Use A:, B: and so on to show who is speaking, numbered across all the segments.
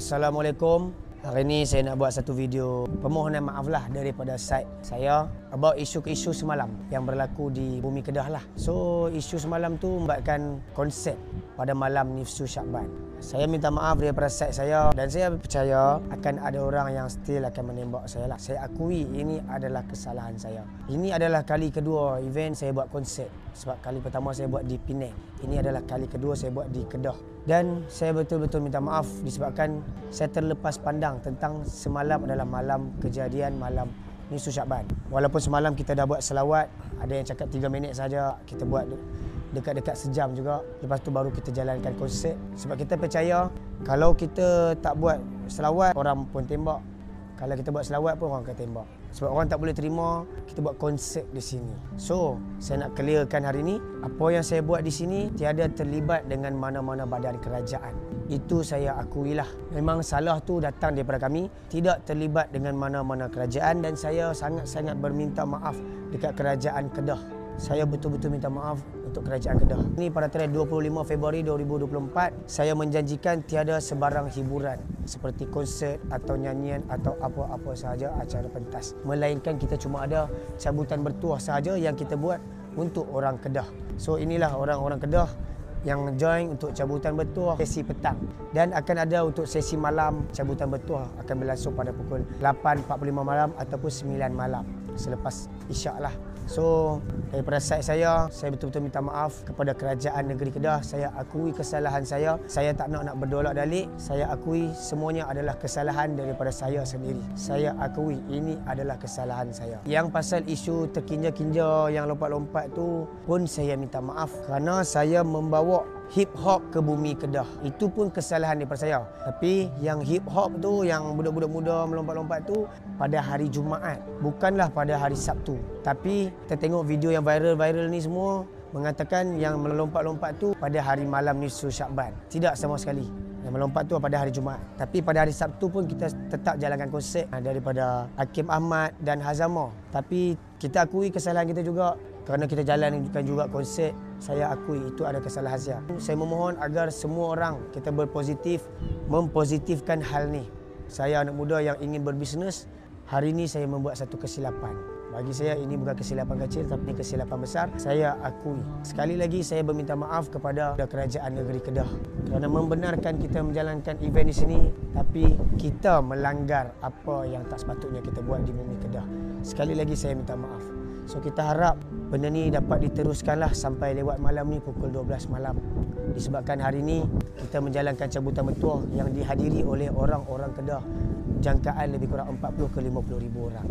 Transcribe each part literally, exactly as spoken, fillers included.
A: Assalamualaikum. Hari ini saya nak buat satu video permohonan maaf lah daripada side saya about isu-isu semalam yang berlaku di Bumi Kedah lah. So isu semalam tu membuatkan konsep pada malam Nifsu Syakban. Saya minta maaf daripada side saya dan saya percaya akan ada orang yang still akan menembak saya lah. Saya akui ini adalah kesalahan saya. Ini adalah kali kedua event saya buat konsep. Sebab kali pertama saya buat di Penang. Ini adalah kali kedua saya buat di Kedah. Dan saya betul-betul minta maaf disebabkan saya terlepas pandang tentang semalam adalah malam kejadian malam Nifsu Syakban. Walaupun semalam kita dah buat selawat, ada yang cakap tiga minit saja, kita buat dekat-dekat sejam juga. Lepas tu baru kita jalankan konsert. Sebab kita percaya kalau kita tak buat selawat, orang pun tembak. Kalau kita buat selawat pun orang akan tembak. Sebab orang tak boleh terima kita buat konsert di sini. So, saya nak clearkan hari ini, apa yang saya buat di sini tiada terlibat dengan mana-mana badan kerajaan. Itu saya akuilah. Memang salah tu datang daripada kami, tidak terlibat dengan mana-mana kerajaan dan saya sangat-sangat berminta maaf dekat kerajaan Kedah. Saya betul-betul minta maaf untuk kerajaan Kedah. Ini pada tarikh dua puluh lima Februari dua ribu dua puluh empat, saya menjanjikan tiada sebarang hiburan seperti konsert atau nyanyian atau apa-apa sahaja acara pentas. Melainkan kita cuma ada cabutan bertuah sahaja yang kita buat untuk orang Kedah. So inilah orang-orang Kedah yang join untuk cabutan bertuah sesi petang. Dan akan ada untuk sesi malam, cabutan bertuah akan berlangsung pada pukul lapan empat puluh lima malam ataupun sembilan malam selepas isyak lah. So, daripada side saya, saya betul-betul minta maaf kepada kerajaan negeri Kedah. Saya akui kesalahan saya. Saya tak nak nak berdolak dalik. Saya akui semuanya adalah kesalahan daripada saya sendiri. Saya akui ini adalah kesalahan saya. Yang pasal isu terkinja-kinja yang lompat-lompat tu pun saya minta maaf kerana saya membawa hip hop ke Bumi Kedah. Itu pun kesalahan daripada saya. Tapi yang hip hop tu, yang budak-budak muda melompat-lompat tu pada hari Jumaat, bukanlah pada hari Sabtu. Tapi kita tengok video yang viral-viral ni semua mengatakan yang melompat-lompat tu pada hari malam Nifsu Syakban. Tidak sama sekali. Yang melompat tu pada hari Jumaat. Tapi pada hari Sabtu pun kita tetap jalankan konsert daripada Hakim Ahmad dan Hazama. Tapi kita akui kesalahan kita juga kerana kita jalankan juga konsert. Saya akui itu ada kesalahan saya. Saya memohon agar semua orang kita berpositif, mempositifkan hal ni. Saya anak muda yang ingin berbisnes, hari ini saya membuat satu kesilapan. Bagi saya ini bukan kesilapan kecil tapi kesilapan besar. Saya akui. Sekali lagi saya berminta maaf kepada kerajaan negeri Kedah kerana membenarkan kita menjalankan event di sini tapi kita melanggar apa yang tak sepatutnya kita buat di Bumi Kedah. Sekali lagi saya minta maaf. So kita harap benda ni dapat diteruskanlah sampai lewat malam ni pukul dua belas malam. Disebabkan hari ini kita menjalankan cabutan bertuah yang dihadiri oleh orang-orang Kedah jangkaan lebih kurang empat puluh ke lima puluh ribu orang.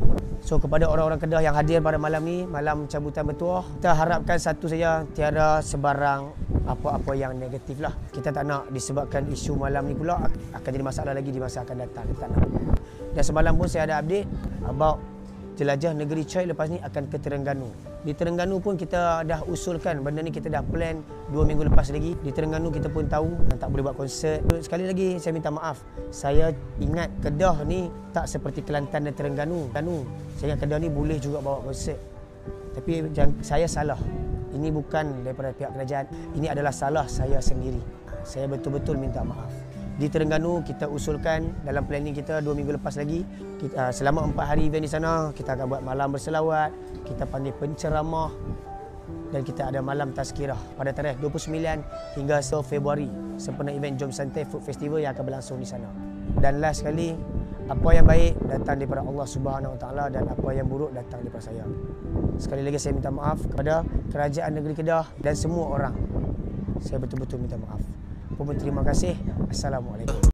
A: So kepada orang-orang Kedah yang hadir pada malam ni, malam cabutan bertuah, kita harapkan satu saja, tiada sebarang apa-apa yang negatif lah. Kita tak nak disebabkan isu malam ni pula akan jadi masalah lagi di masa akan datang. Kita tak nak. Dan semalam pun saya ada update about jelajah negeri Choi lepas ni akan ke Terengganu. Di Terengganu pun kita dah usulkan benda ni, kita dah plan dua minggu lepas lagi. Di Terengganu kita pun tahu tak boleh buat konsert. Sekali lagi saya minta maaf. Saya ingat Kedah ni tak seperti Kelantan dan Terengganu. Terengganu. Saya ingat Kedah ni boleh juga bawa konsert. Tapi saya salah. Ini bukan daripada pihak kerajaan. Ini adalah salah saya sendiri. Saya betul-betul minta maaf. Di Terengganu kita usulkan dalam planning kita dua minggu lepas lagi, kita, selama empat hari event di sana kita akan buat malam berselawat, kita panggil penceramah dan kita ada malam tazkirah pada tarikh dua puluh sembilan hingga sepuluh Februari sempena event Jom Santai Food Festival yang akan berlangsung di sana. Dan last sekali, apa yang baik datang daripada Allah Subhanahu Wa Taala dan apa yang buruk datang daripada saya. Sekali lagi saya minta maaf kepada kerajaan negeri Kedah dan semua orang. Saya betul-betul minta maaf. Terima kasih. Assalamualaikum.